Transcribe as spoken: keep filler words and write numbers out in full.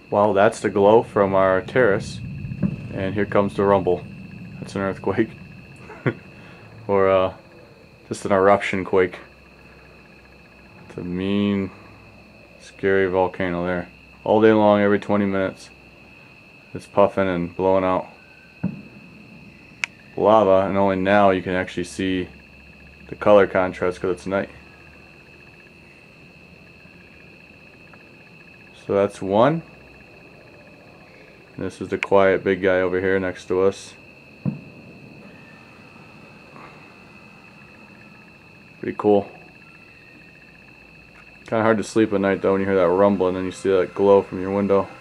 Well, that's the glow from our terrace, and here comes the rumble. That's an earthquake. Or uh, just an eruption quake. It's a mean, scary volcano there. All day long, every twenty minutes, it's puffing and blowing out lava, and only now you can actually see the color contrast because it's night. So that's one. This is the quiet big guy over here next to us. Pretty cool. Kind of hard to sleep at night though when you hear that rumble and then you see that glow from your window.